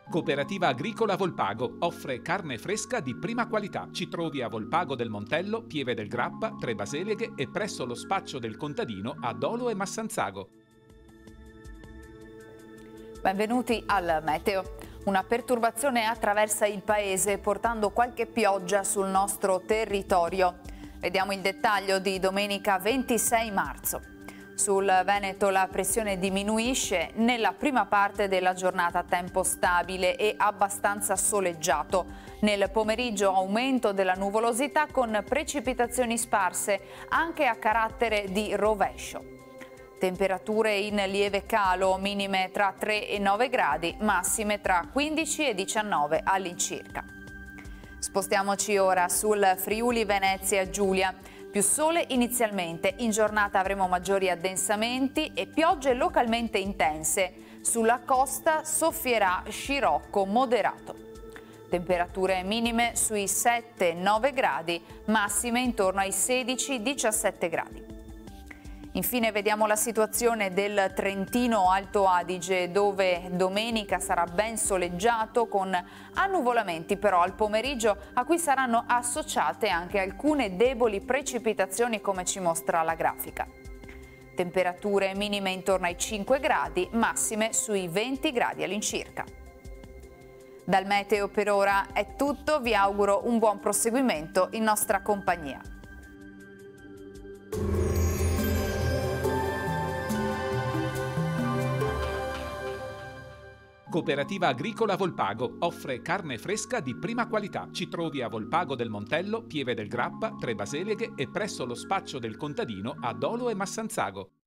Cooperativa Agricola Volpago offre carne fresca di prima qualità. Ci trovi a Volpago del Montello, Pieve del Grappa, Tre Baseleghe e presso lo spaccio del contadino a Dolo e Massanzago. Benvenuti al Meteo. Una perturbazione attraversa il paese portando qualche pioggia sul nostro territorio. Vediamo il dettaglio di domenica 26 marzo. Sul Veneto la pressione diminuisce, nella prima parte della giornata tempo stabile e abbastanza soleggiato. Nel pomeriggio aumento della nuvolosità con precipitazioni sparse anche a carattere di rovescio. Temperature in lieve calo, minime tra 3 e 9 gradi, massime tra 15 e 19 all'incirca. Spostiamoci ora sul Friuli Venezia Giulia. Più sole inizialmente, in giornata avremo maggiori addensamenti e piogge localmente intense. Sulla costa soffierà scirocco moderato. Temperature minime sui 7-9 gradi, massime intorno ai 16-17 gradi. Infine vediamo la situazione del Trentino Alto Adige, dove domenica sarà ben soleggiato con annuvolamenti però al pomeriggio a cui saranno associate anche alcune deboli precipitazioni come ci mostra la grafica. Temperature minime intorno ai 5 gradi, massime sui 20 gradi all'incirca. Dal meteo per ora è tutto, vi auguro un buon proseguimento in nostra compagnia. Cooperativa Agricola Volpago offre carne fresca di prima qualità. Ci trovi a Volpago del Montello, Pieve del Grappa, Tre Baseleghe e presso lo spaccio del contadino a Dolo e Massanzago.